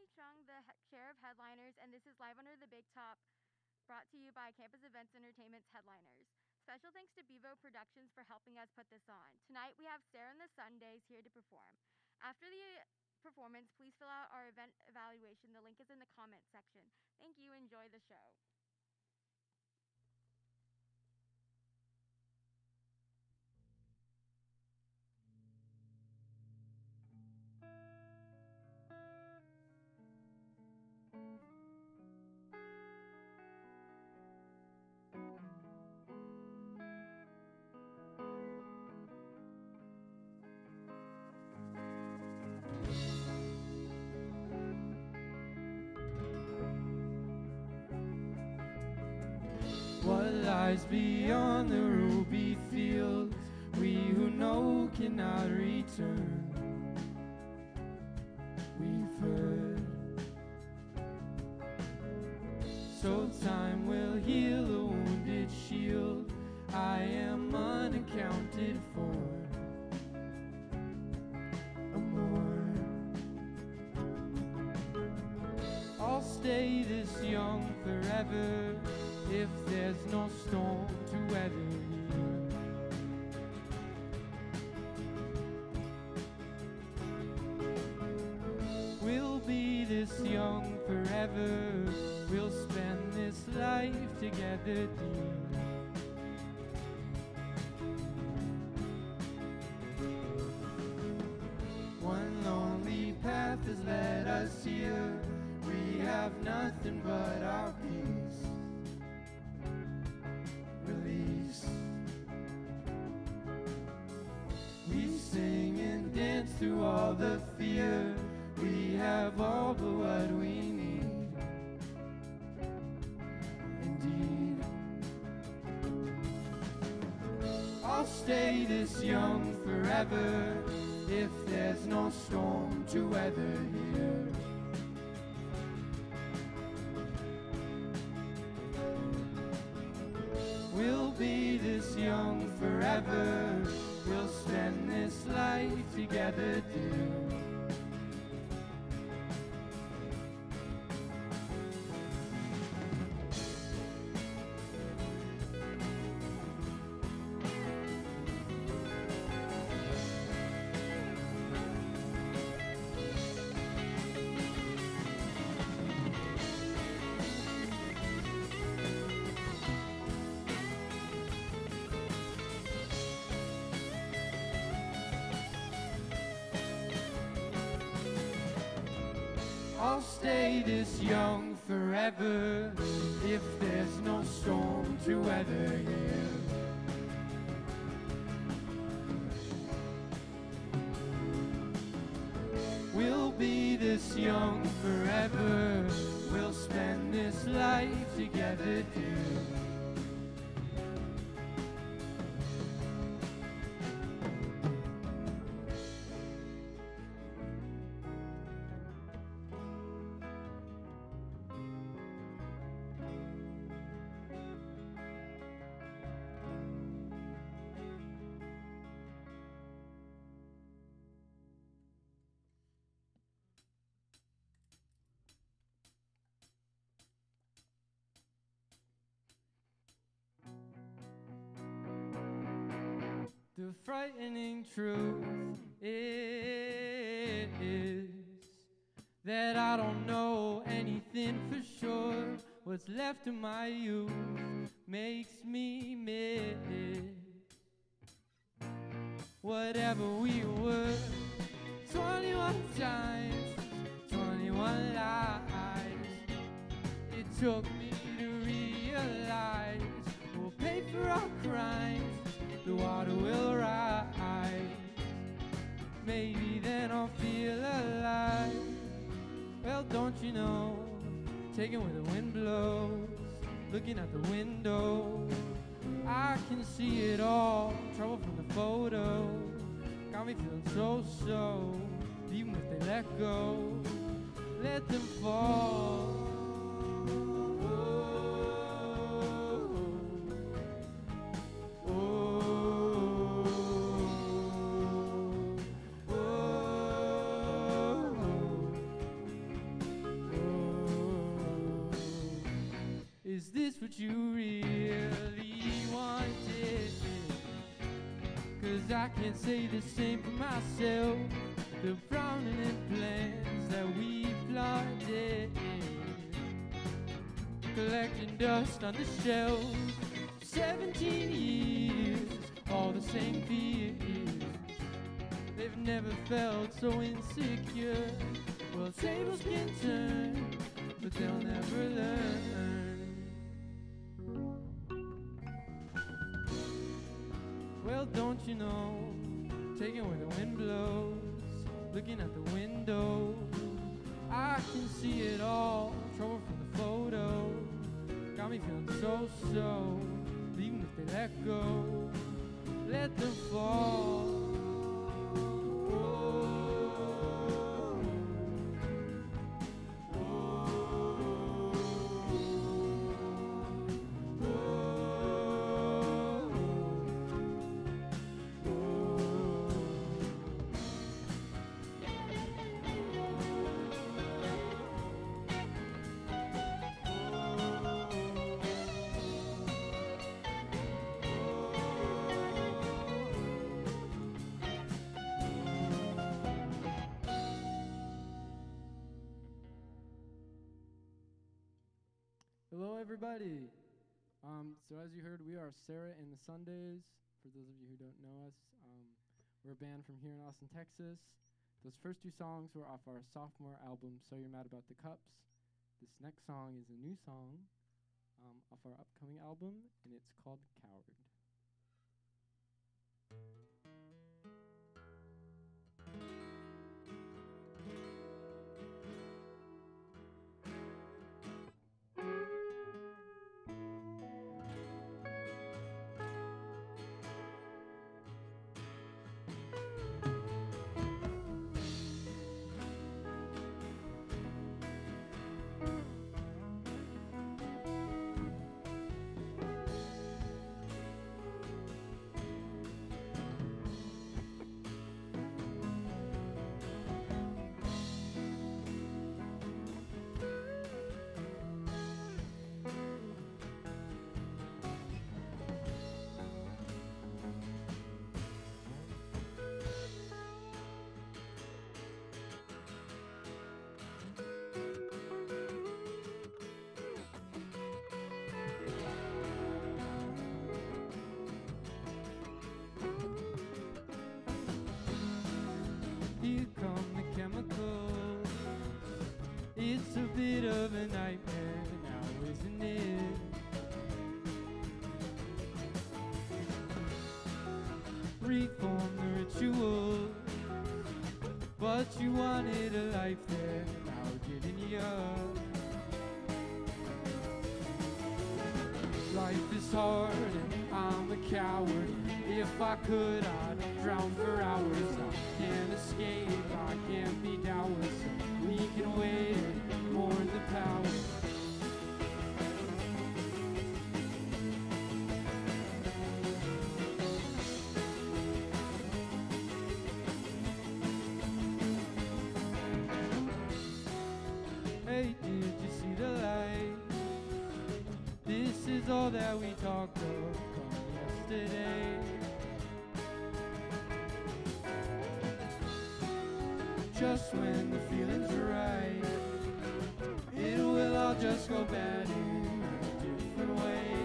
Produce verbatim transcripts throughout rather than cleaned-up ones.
Chung, the he- chair of headliners, and this is Live Under the Big Top, brought to you by Campus Events Entertainment's headliners. Special thanks to Bevo Productions for helping us put this on. Tonight we have Sarah and the Sundays here to perform. After the performance, please fill out our event evaluation. The link is in the comments section. Thank you. Enjoy the show. What lies beyond the ruby fields, we who know cannot return. We've heard, so time will heal a wounded shield. I am unaccounted for, a mourn. I'll stay this young forever if there's no storm to weather here. We'll be this young forever, we'll spend this life together, dear. One lonely path has led us here, we have nothing but our peace. We sing and dance through all the fear. We have all but what we need. Indeed, I'll stay this young forever if there's no storm to weather here. We'll be this young forever, we'll spend this life together, dear. I'll stay this young forever if there's no storm to weather here. We'll be this young forever, we'll spend this life together, dear. The frightening truth is that I don't know anything for sure. What's left of my youth makes me miss whatever we were. Twenty-one times, twenty-one lives. It took me to realize we'll pay for our crimes. The water will rise. Maybe then I'll feel alive. Well, don't you know, taking where the wind blows, looking out the window, I can see it all. Trouble from the photo got me feeling so, so. Even if they let go, let them fall. what you really wanted. Cause I can't say the same for myself. The prominent plans that we plotted, collecting dust on the shelf. Seventeen years, all the same fears. They've never felt so insecure. Well, tables can turn, but they'll never learn. Well, don't you know, taking where the wind blows, looking at the window, I can see it all. Trouble from the photo got me feeling so-so. Even if they let go, let them fall. Hello, everybody. Um, so as you heard, we are Sarah and the Sundays. For those of you who don't know us, um, we're a band from here in Austin, Texas. Those first two songs were off our sophomore album, So You're Mad About the Cups. This next song is a new song um, off our upcoming album, and it's called Coward. Here come the chemicals. It's a bit of a nightmare now, isn't it? Reform the rituals, but you wanted a life there, now didn't you? Life is hard and I'm a coward. If I could, I'd drown for hours. I can't escape, I can't be dours. So we can wait and mourn the power. Hey, did you see the light? This is all that we talked of from yesterday. Just when the feeling's right, it will all just go bad in a different way.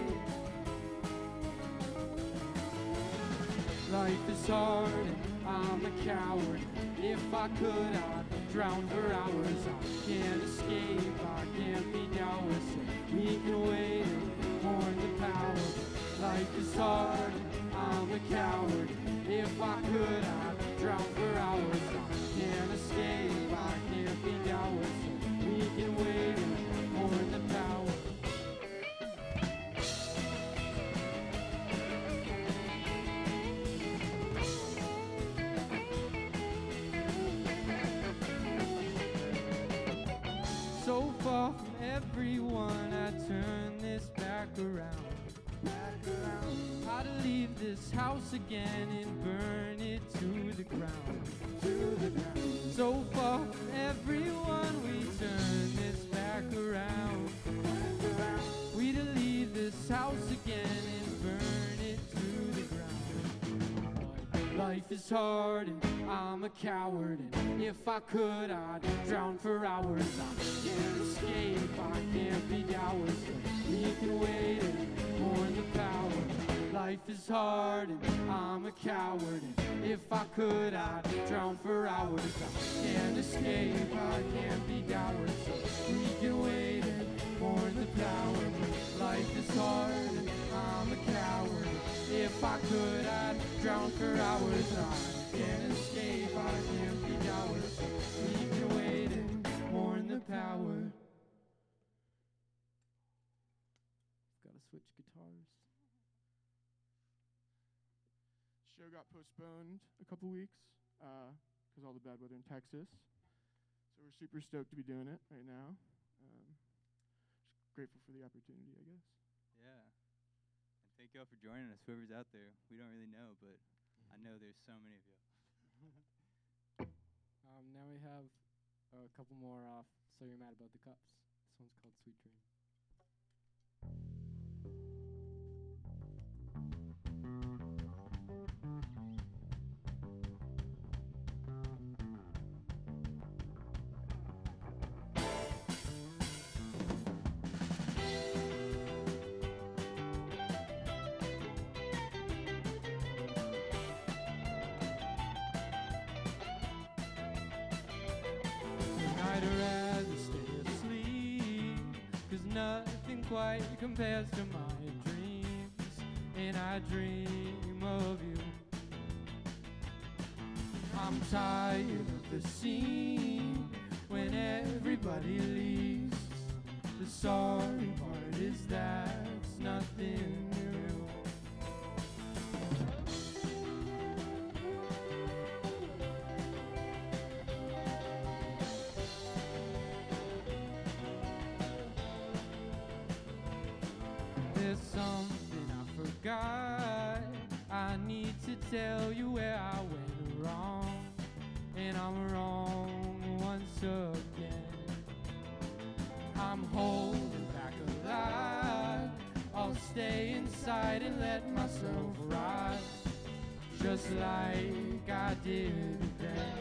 Life is hard and I'm a coward. If I could, I'd drown for hours. I can't escape, I can't be dours. So we can wait and mourn the power. Life is hard and I'm a coward. If I could, I'd drown for hours. I can't escape, I can't be dours. So we can wait and mourn the power. So far from everyone, I turn this back around. Back around. How to leave this house again and burn it to the ground. To the ground. So far from everyone, we turn this back around. Back around. We to leave is hard and I'm a coward, and if I could I'd drown for hours. I can't escape, I can't be dours, so we can wait and mourn the power. Life is hard and I'm a coward, and if I could I'd drown for hours. I can't escape, I can't be dours, so we can wait and mourn the power. Life is hard and I'm a coward, if I could I'd drown for hours. I can't escape, I can't be dours, so we can wait and mourn the power. Gotta switch guitars. Show got postponed a couple weeks because uh, all the bad weather in Texas. So we're super stoked to be doing it right now. Um, just grateful for the opportunity, I guess. Yeah. And thank y'all for joining us, whoever's out there. We don't really know, but I know there's so many of you. um, now we have a couple more off So You're Mad About the Cups. This one's called Sweet Dream. I'd rather stay asleep, 'cause nothing quite compares to my dreams, and I dream of you. I'm tired of the scene when everybody leaves. The sorry part is that's nothing new. There's something I forgot. I need to tell you where I went wrong, and I'm wrong once again. I'm holding back a lot. I'll stay inside and let myself rot, just like I did then.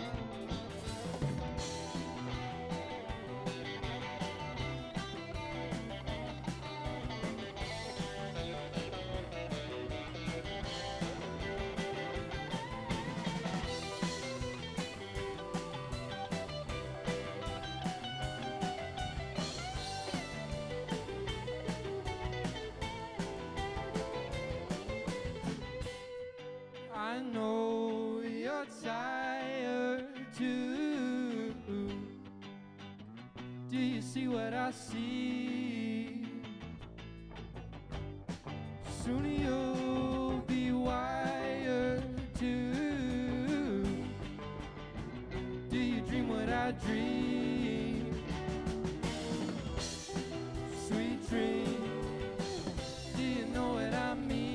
I know you're tired too. Do you see what I see? Soon you'll be wired too. Do you dream what I dream? Sweet dream. Do you know what I mean?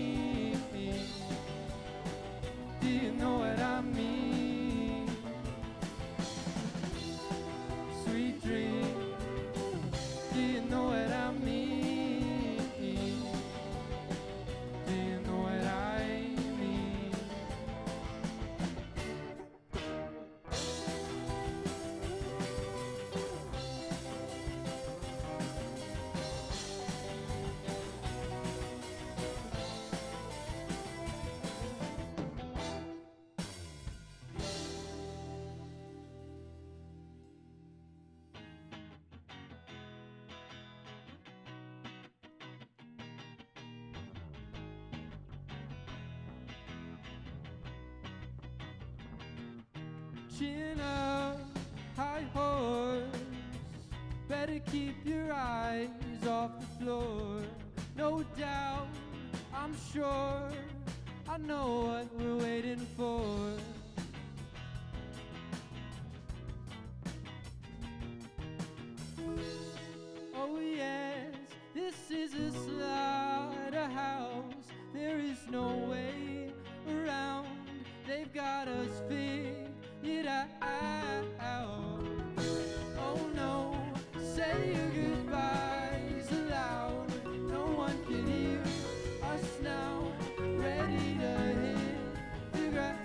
Do you know what I mean? Sweet dream. Do you know what I mean? Do you know what I mean? Chin up, high horse. Better keep your eyes off the floor. No doubt, I'm sure, I know what we're waiting for. Oh yes, this is a slaughterhouse. There is no way around. They've got us figured out. Oh no, say your goodbyes aloud. No one can hear us now. Ready to hit the ground.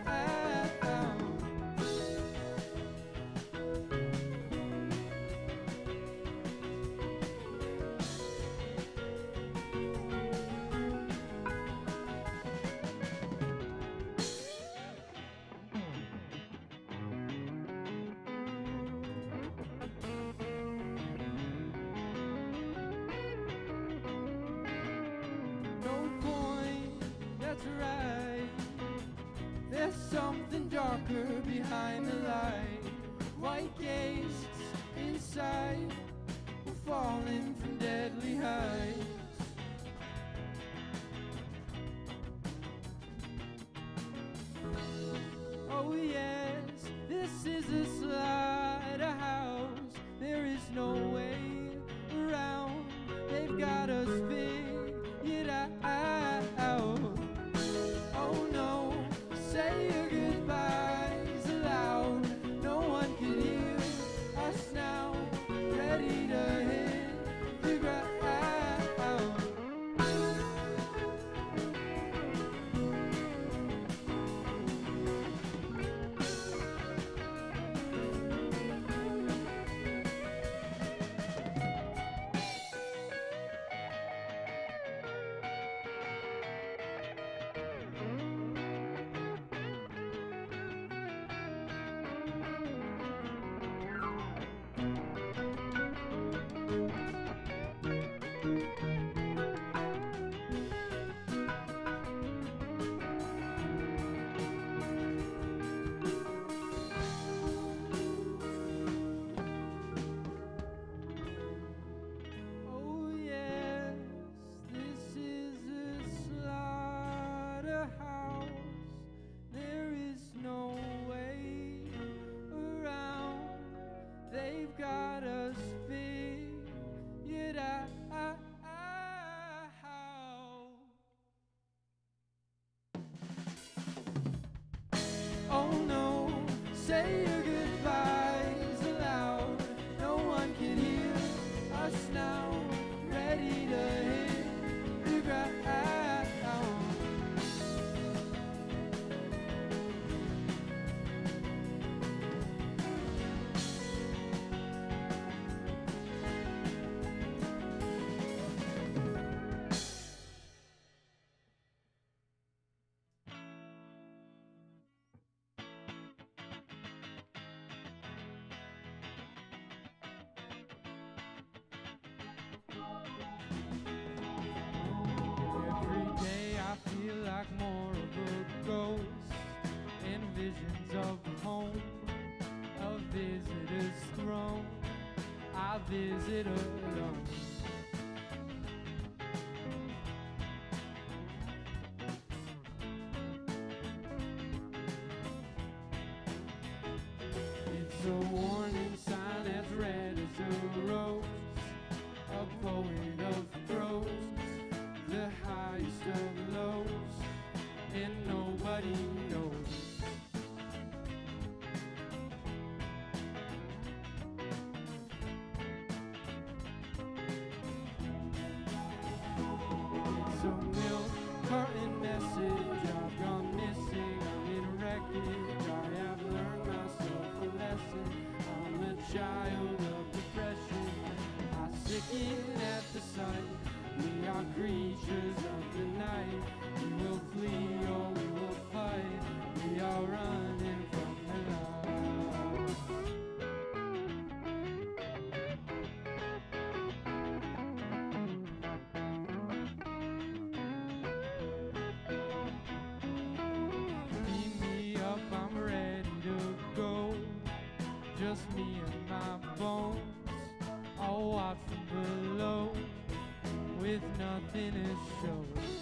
darker behind the light. White gates inside, we're falling from deadly heights. Oh yes, this is a slaughterhouse. There is no way around. They've got us figured out. Oh no, say your goodbyes aloud. No one can hear us now. Ready to hit the ground. Oh yes, this is a slaughterhouse. There is no way around. They've got us figured out. Oh no, say your goodbyes aloud. No one can hear us now. Ready to hit the ground. Every day I feel like more of a ghost, and visions of home, a visitor's throne. I visit alone. It's a warning sign as red as a rose, a poet of prose, the highest of lows, and nobody knows. It's a milk carton message. I've gone missing. I'm in wreckage. I have learned myself a lesson. I'm a child of depression. I sicken at the sight. We are creatures of the night. We will flee or we will fight. We are running from the light. Beam me up, I'm ready to go. Just me and my bones. I'll watch from below with nothing to show.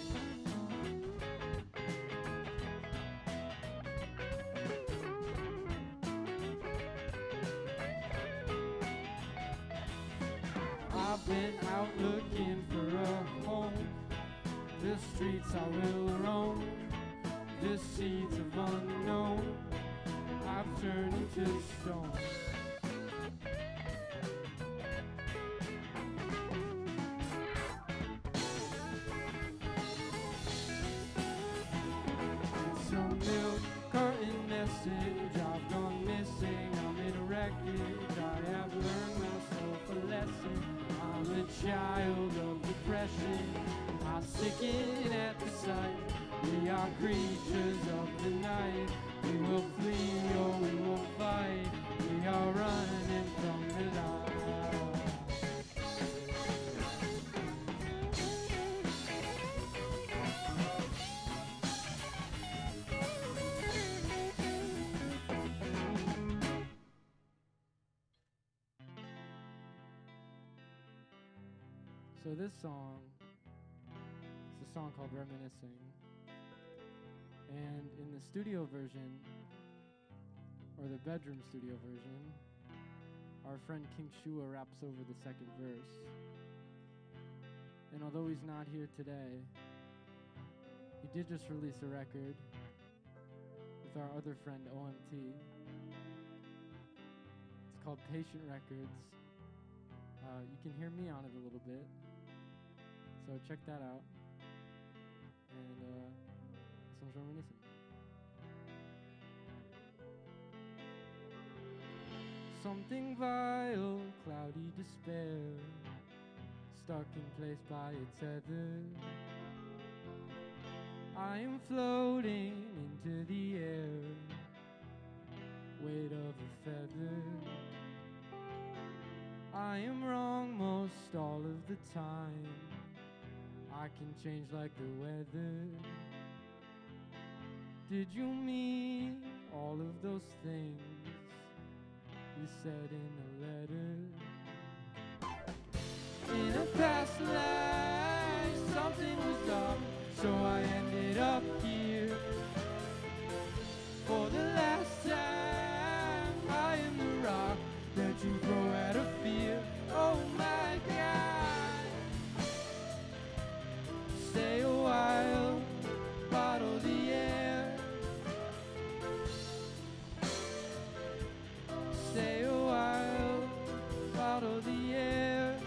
I've been out looking for a home. The streets I will roam. The seeds of unknown I've turned into stone. It's a milk carton message. I've gone missing. I'm in wreckage. I have learned myself a lesson. I'm a child of depression. I sicken at the sight. We are creatures of the night. We will flee or we will fight. We are running from the light. So this song is a song called Reminiscing. And in the studio version, or the bedroom studio version, our friend King Shua raps over the second verse. And although he's not here today, he did just release a record with our other friend O M T. It's called Patient Records. Uh, you can hear me on it a little bit, so check that out. And uh, this one's Reminiscing. Something vile, cloudy despair, stuck in place by its tether. I am floating into the air, weight of a feather. I am wrong most all of the time. I can change like the weather. Did you mean all of those things you said in a letter? In a past life, something was up, so I ended up here. For the last time, I am the rock that you throw out of fear. Oh my God, stay a while, bottle the air. Stay a while, bottle the air.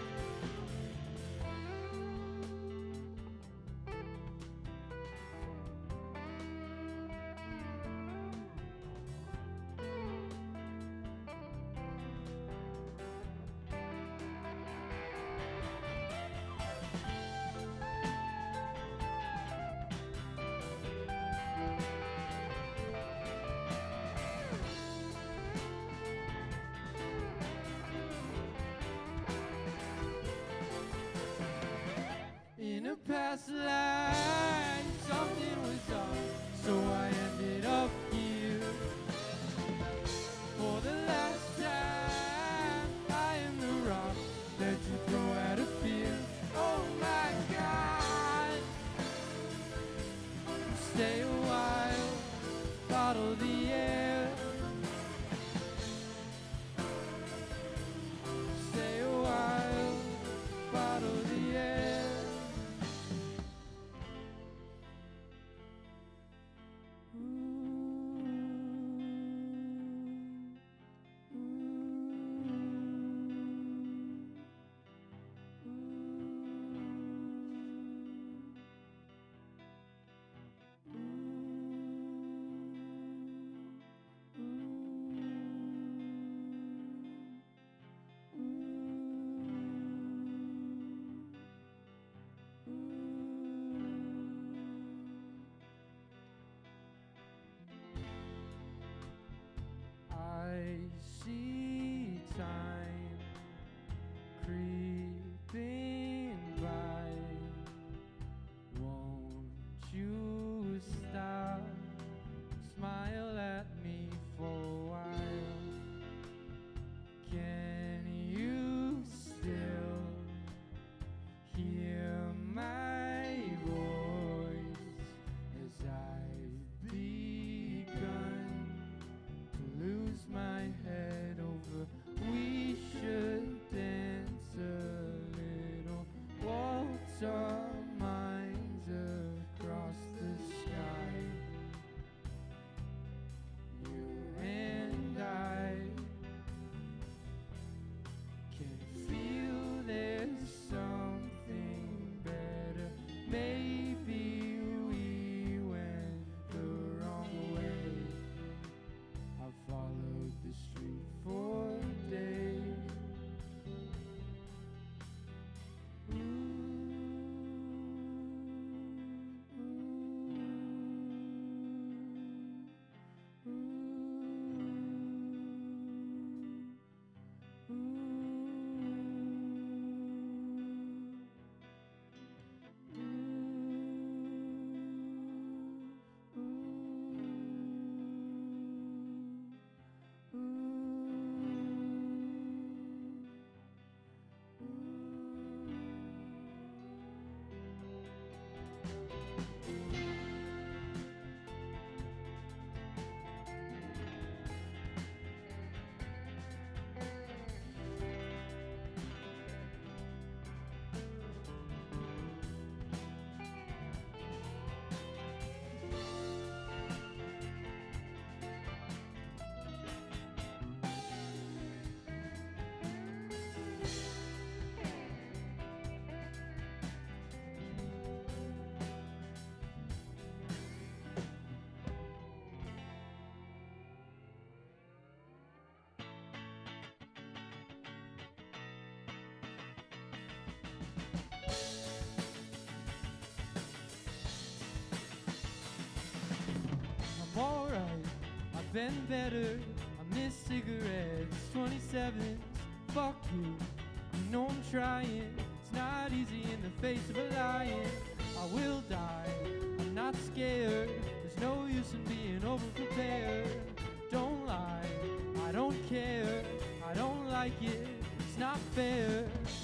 been better. I miss cigarettes, twenty-sevens, fuck you. You know I'm trying. It's not easy in the face of a lion. I will die, I'm not scared. There's no use in being over-prepared. Don't lie, I don't care. I don't like it, it's not fair.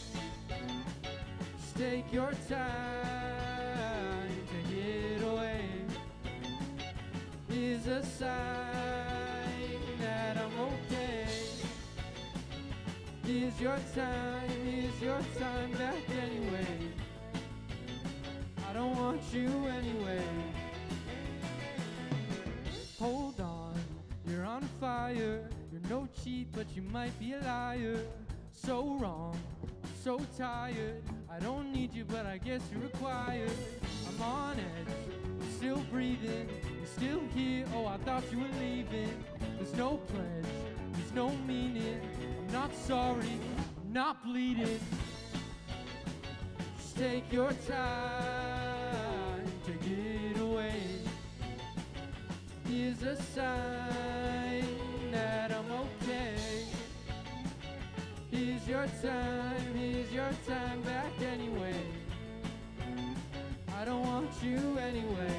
Just take your time to get away. Is a sign that I'm okay. Is your time, is your time back anyway? I don't want you anyway. Hold on, you're on fire. You're no cheat, but you might be a liar. So wrong, I'm so tired. I don't need you, but I guess you're required. I'm on edge, I'm still breathing. You're still here, oh, I thought you were leaving. There's no pledge, there's no meaning. I'm not sorry, I'm not bleeding. Just take your time to get away. Here's a sign that I'm okay. Here's your time, here's your time back anyway. I don't want you anyway.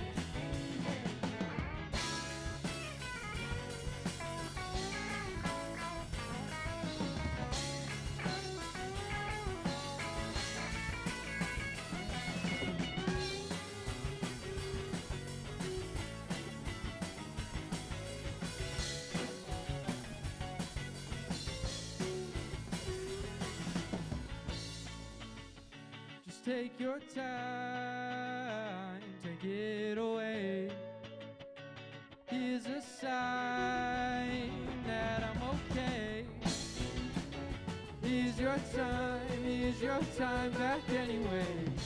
Take your time to get away. Here's a sign that I'm okay. Here's your time, here's your time back anyway.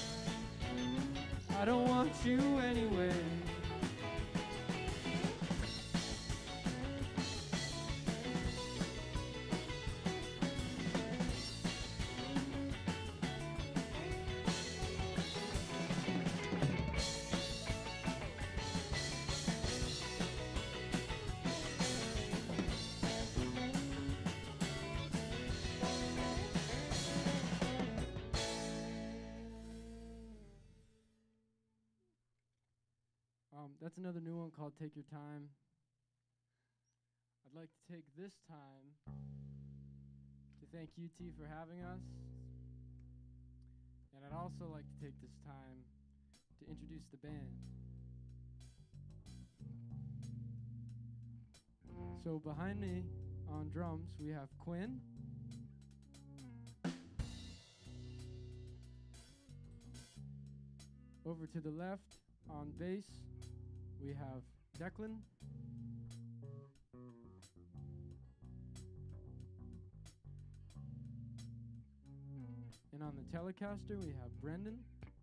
I don't want you anyway. Um, that's another new one called Take Your Time. I'd like to take this time to thank U T for having us. And I'd also like to take this time to introduce the band. So behind me on drums, we have Quinn. Over to the left on bass, we have Declan. And on the Telecaster, we have Brendan.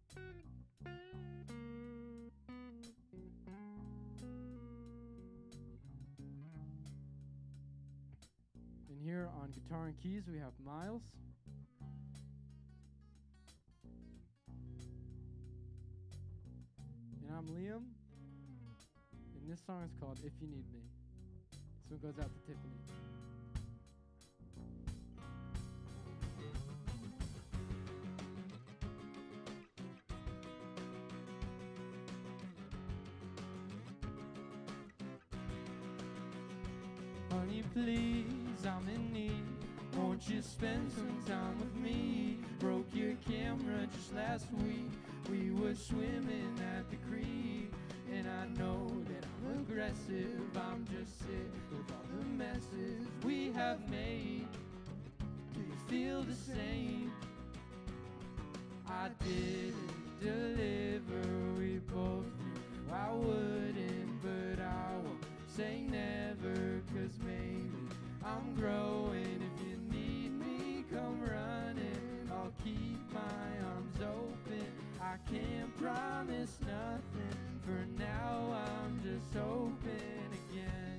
And here on guitar and keys, we have Miles. And I'm Liam. And this song is called If You Need Me. This one goes out to Tiffany. Honey, please, I'm in need. Won't you spend some time with me? Broke your camera just last week. We were swimming at the creek. And I know that I'm aggressive. I'm just sick of all the messes we have made. Do you feel the same? I didn't deliver. We both knew I wouldn't, but I won't say never, 'cause maybe I'm growing. If you need me, come running. I'll keep my arms open. I can't promise nothing. For now, I'm just hoping again.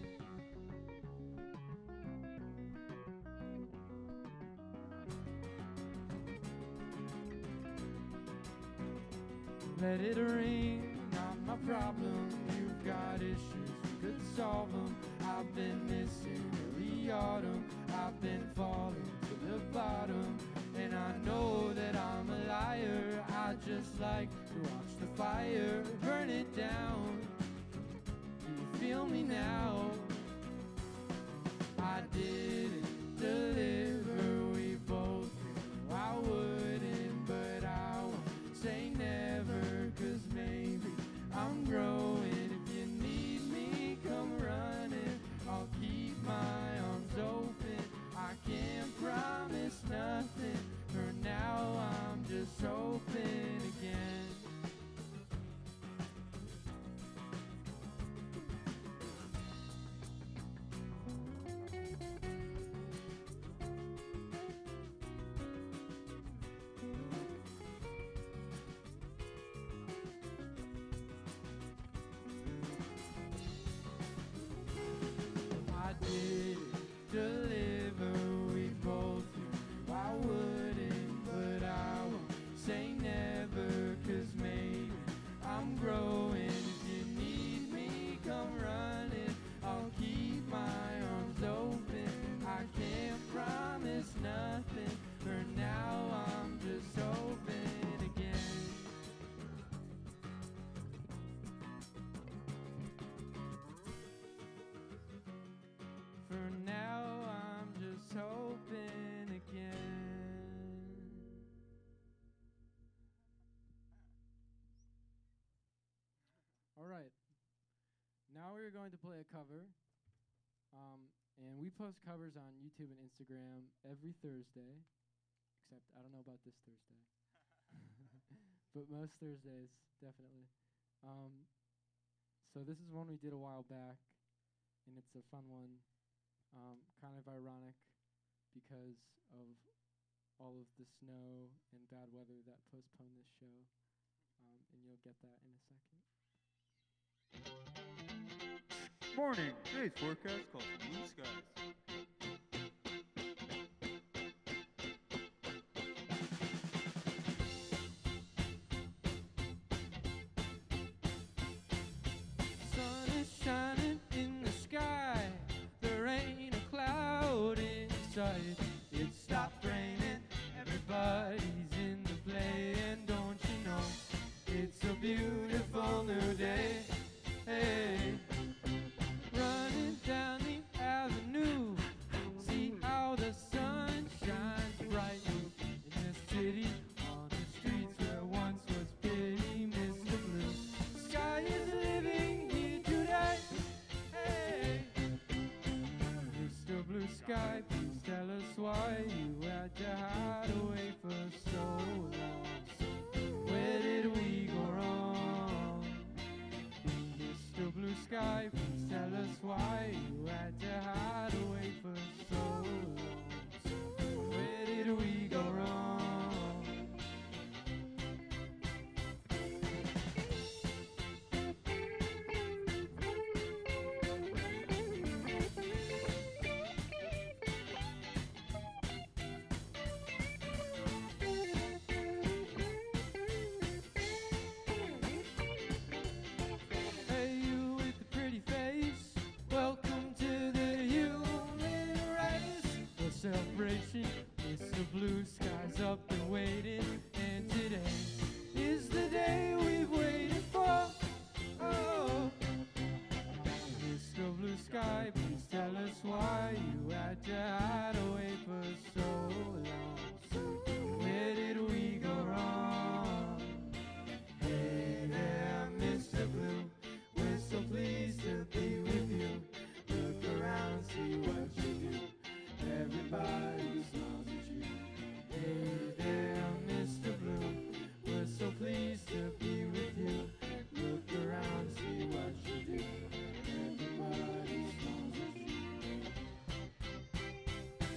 Let it rain, not my problem. You've got issues, could solve them. I've been missing every autumn. I've been falling to the bottom. And I know that I'm a liar. I just like to watch the fire burn it down. Do you feel me now? I didn't deliver, we both knew I wouldn't, but I won't say never, 'cause maybe I'm growing. If you need me, come running. I'll keep my arms open. I can't promise nothing. For now, I'm just hoping again. I didn't deliver, we both knew I wouldn't, but I won't say never, 'cause maybe I'm growing. If you need me, come running. I'll keep my arms open. I can't promise nothing. For now, I'm just hoping again. For now, I'm just hoping again. All right. Now we're going to play a cover. Um, and we post covers on YouTube and Instagram every Thursday. Except I don't know about this Thursday. But most Thursdays, definitely. Um, so this is one we did a while back. And it's a fun one. Um, kind of ironic because of all of the snow and bad weather that postponed this show. Um, and you'll get that in a second. Morning. Today's forecast calls for blue skies. Sun is shining in the sky. There ain't a cloud in sight. It stopped raining. Everybody's in the play. And don't you know, it's a beautiful new day. Hey, running down the avenue. See how the sun shines brightly in this city. On the streets where once was pretty Mister Blue. Sky is living here today. Hey, Mister Blue Sky, please tell us why you had to hide away for so long. Where did we go wrong? Mister Blue Sky, please tell us why you had to hide away for so long. Where did we go wrong? Hey, you with the pretty face, welcome to the human race. The celebration, Mister Blue Sky's up and waiting, and today is the day we've waited for. Oh, Mister Blue Sky, please tell us why you had to hide away for so long. Where did we go wrong? Hey there, Mister Blue, we're so pleased to be with you. Look around, see what you do. Everybody smiles at you. Hey there, Mister Blue, we're so pleased to be with you. Look around, see what you do. Everybody smiles at you.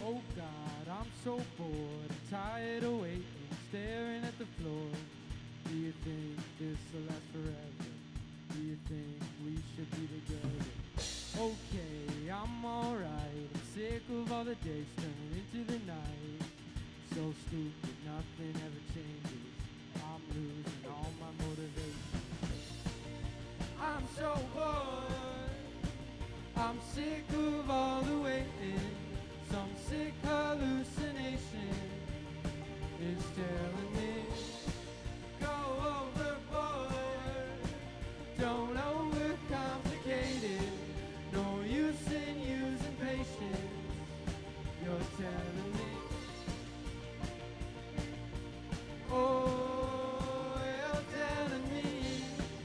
Oh God, I'm so bored, I'm tired of waiting, staring at the floor. Do you think this will last forever? Do you think we should be together? Okay, I'm alright, I'm sick of all the days turning into the night. So stupid, nothing ever changes. I'm losing all my motivation. I'm so bored, I'm sick of all the waiting. Some sick hallucination is telling me, go overboard, don't overcomplicate it. No use in using patience, you're telling me. Oh, you're telling me.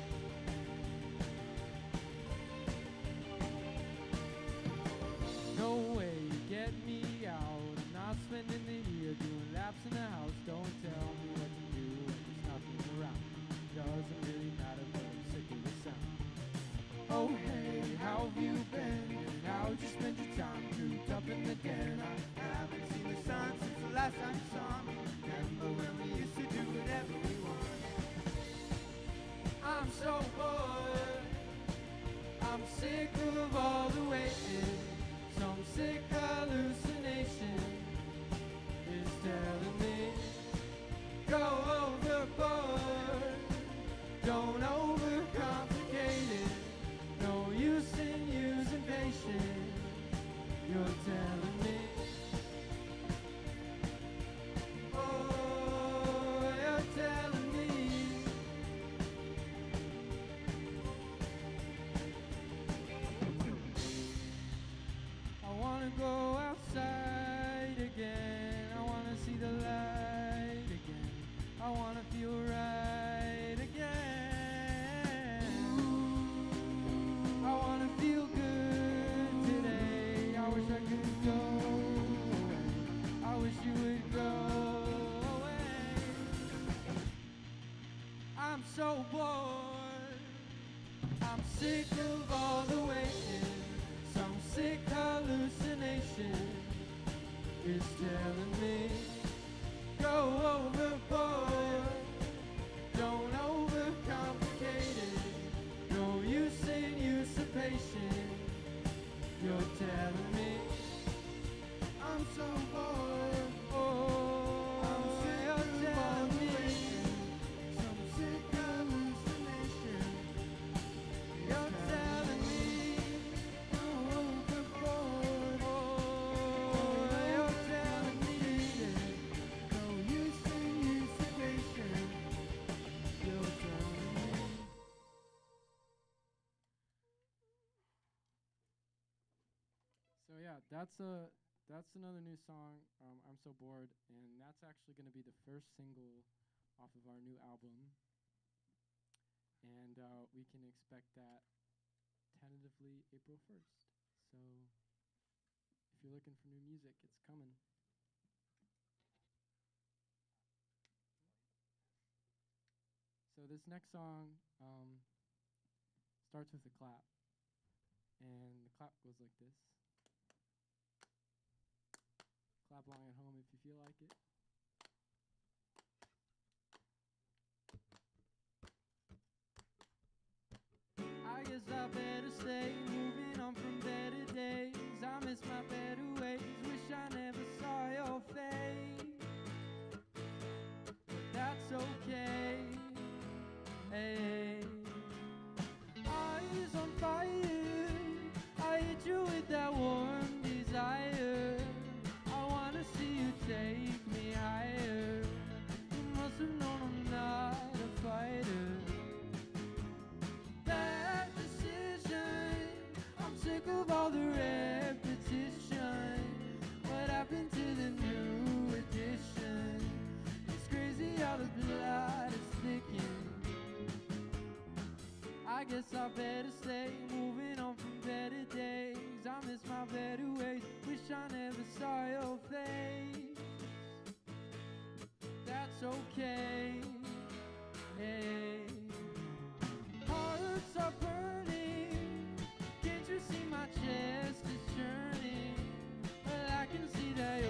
No way, get me out. I'm not spending the year doing laps in the house. Don't tell me what to do when there's nothing around. Doesn't really matter, but I'm sick of the sound. Oh hey, how have you been? How'd you spend your time cooped up in the den? I haven't seen the sun since the last time you saw me. Remember when we used to do whatever we want? I'm so bored, I'm sick of all the waiting. Some sick hallucination is telling me, go overboard, don't overcomplicate it. No use in using patience, you're telling me. Oh, you're telling me. I wanna go outside again, I wanna see the light again, I wanna feel right again. I wanna feel good today, I wish I could go away, I wish you would go away. I'm so bored, I'm sick of all the waiting. Some sick hallucination is telling me, go overboard, don't overcomplicate it. No use in usurpation, you're telling me. I'm so bored, oh, I'm sick of all the waiting. Some sick hallucination, you're telling me. Go overboard, oh, you're telling me. No use in usurpation, you're telling me. So yeah, that's a that's another new song. Um, I'm so bored, and that's actually going to be the first single off of our new album, and uh, we can expect that tentatively April first. So if you're looking for new music, it's coming. So this next song um, starts with a clap, and the clap goes like this. Clap along at home if you feel like it. I guess I better stay, moving on from better days. I miss my better ways, wish I never saw your face. But that's okay. Hey, eyes on fire, I hit you with that warm desire. I wanna see you take me higher. You must have known I'm not a fighter. Bad decision, I'm sick of all the repetition. What happened to the new edition? It's crazy how the blood is thickening. I guess I better stay, moving on from better days. I miss my better ways, wish I never saw your face. That's okay. Hey, hearts are burning, can't you see my chest is churning? Well, I can see that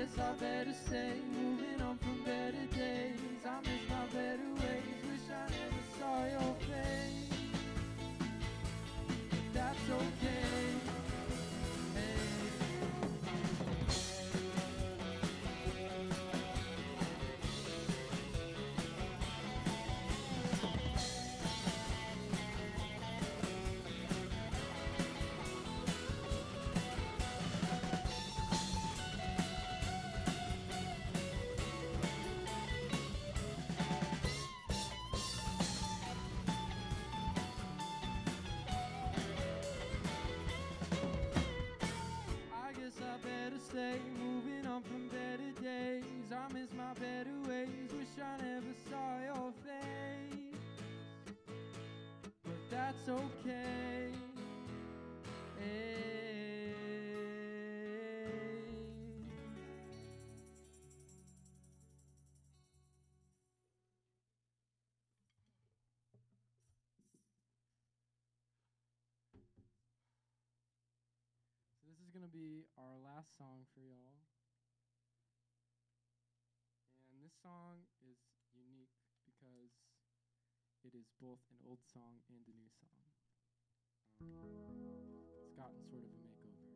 guess I better stay, moving on from better days. I miss my better ways, wish I never saw your face. But that's okay. Hey. I guess I better stay, moving on from better days. I miss my better ways, wish I never saw your face. But that's okay. Hey. So this is gonna be our last song for y'all. And this song is unique because it is both an old song and a new song. Um, it's gotten sort of a makeover.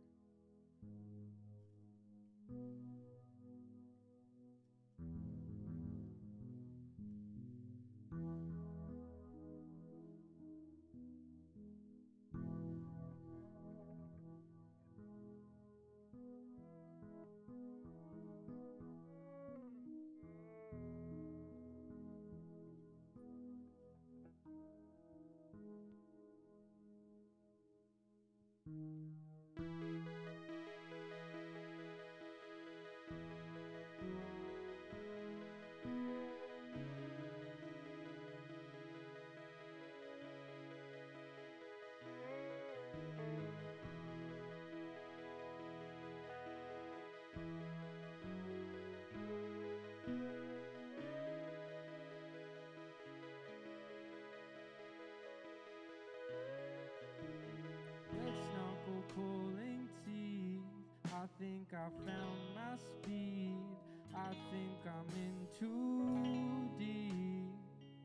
Let's knuckle pulling teeth. I think I found my speed. I think I'm in too deep.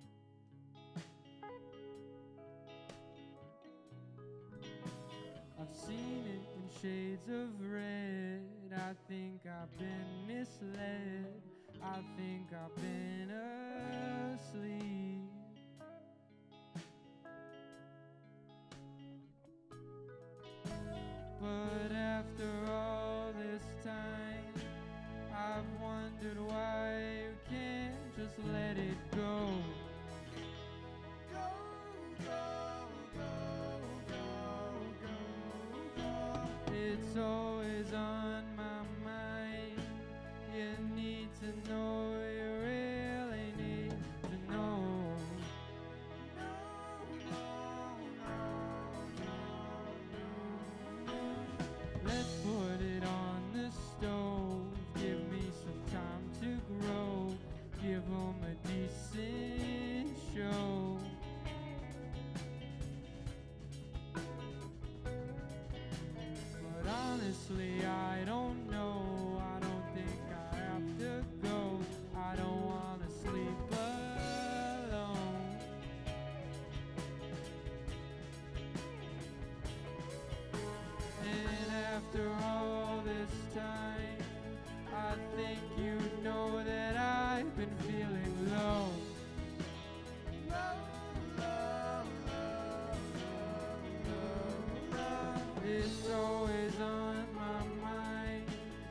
I've seen it in shades of red. I think I've been misled. I think I've been asleep. But after all this time, I've wondered why you can't just let it go. Go, go, go, go, go, go. It's always on my mind. You need to know, you really need to know. No, no, no, no, no. Let's put it on the stove. Give me some time to grow. Give 'em a decent show. But honestly, I don't know. I don't think I have to go. I don't wanna sleep alone. And after all this time, I think you know that I've been feeling low. Low, low, low, low, low. It's always on my mind.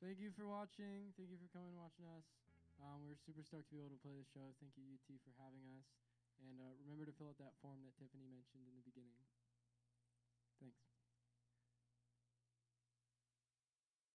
thank you for watching. Thank you for coming and watching us. Um, we're super stoked to be able to play this show. Thank you, U T, for having us. And uh, remember to fill out that form that Tiffany mentioned in the beginning. Thanks.